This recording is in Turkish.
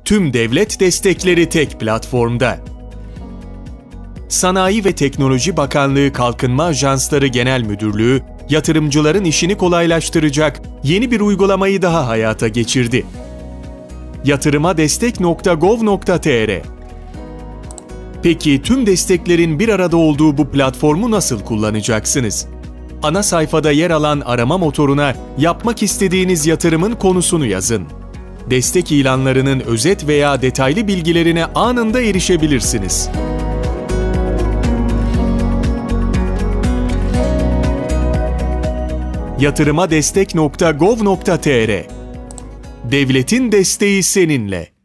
Tüm devlet destekleri tek platformda. Sanayi ve Teknoloji Bakanlığı Kalkınma Ajansları Genel Müdürlüğü, yatırımcıların işini kolaylaştıracak yeni bir uygulamayı daha hayata geçirdi. yatırımadestek.gov.tr. Peki tüm desteklerin bir arada olduğu bu platformu nasıl kullanacaksınız? Ana sayfada yer alan arama motoruna yapmak istediğiniz yatırımın konusunu yazın. Destek ilanlarının özet veya detaylı bilgilerine anında erişebilirsiniz. yatırımadestek.gov.tr. Devletin desteği seninle.